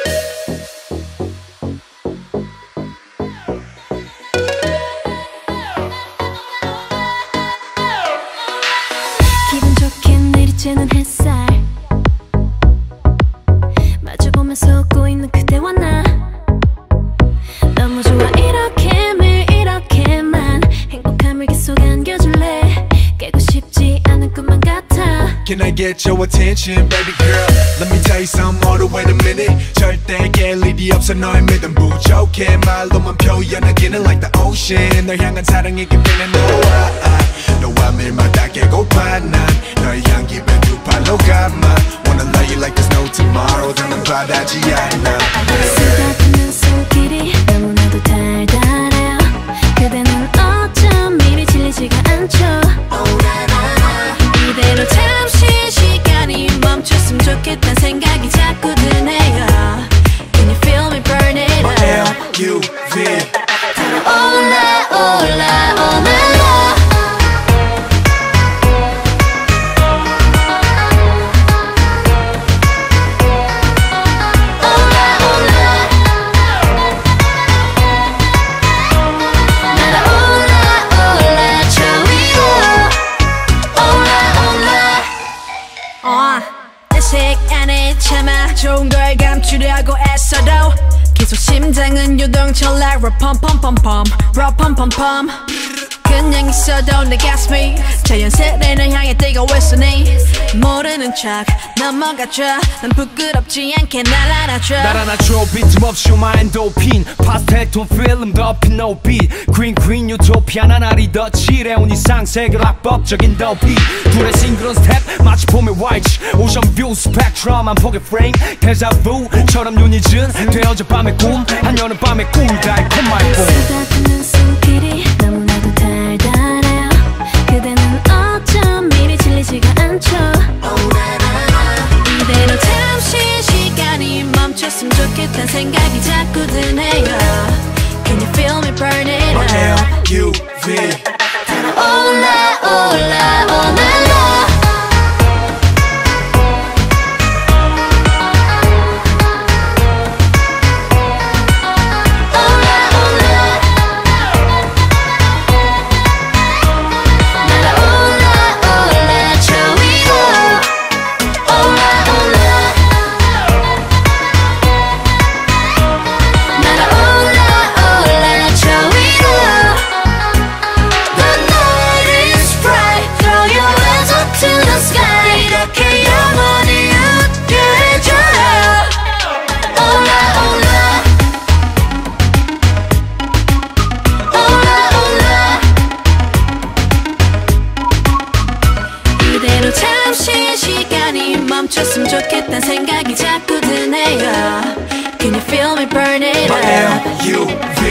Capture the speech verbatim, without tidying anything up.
기분 좋게 내리쬐는 햇살 마주보면서 웃고 있는 그대와 나 너무 좋아 이렇게 매일 이렇게만 행복함을 계속 안겨줄래 깨고 싶지 않은 꿈만 같아 Can I get your attention, baby girl? Let me tell you something, hold on, wait a minute. 절대 깰 일이 없어 너의 믿음 부족해 말로만 표현하기는 like the ocean 널 향한 사랑이 깊이는 너와 너와 밀마다 깨고파 난 너의 향기에 두 팔로 감아 Wanna love you like there's no tomorrow 더는 바다지 않아 쓰다듬는 손길이 너무나도 달달해요 그대는 어쩜 이리 질리지가 않죠 이대로 잠시 시간이 멈췄으면 좋겠단 생각이 자꾸 드네요 Can you feel me burn it up? L U V 올라 올라 올라 안에 참아 좋은 걸 감추려고 애써도 계속 심장은 요동쳐 like 럼펌펌펌펌 럼펌펌펌 그냥 있어도 내 가슴이 자연스레 널 향해 뛰고 있으니 모르는 척 넘어가줘 난 부끄럽지 않게 날 안아줘 날 안아줘 빈틈없이 오마 엔도핀 파스텔 톤 필름 덮인 no beat Green green 유토피아 난 아리 더 칠해온 이상 세계로 악법적인 더비 둘의 싱그러운 스텝 마치 봄의 화이트 오션 뷰 스펙트럼 한 폭의 프레임 데자부처럼 눈이 진 되어져 밤의 꿈 한 여름 밤의 꿀 달콤 말고 쓰다듬는 손길이 너무나도 달달해요 그대는 어쩜 이리 질리지가 않죠 이대로 잠시 시간이 멈췄으면 좋겠단 생각이 자꾸 드네요 Can you feel me burn it up? L U V 올라 올라 올라 잠시 시간이 멈췄으면 좋겠단 생각이 자꾸 드네요 Can you feel me burn it up? L U V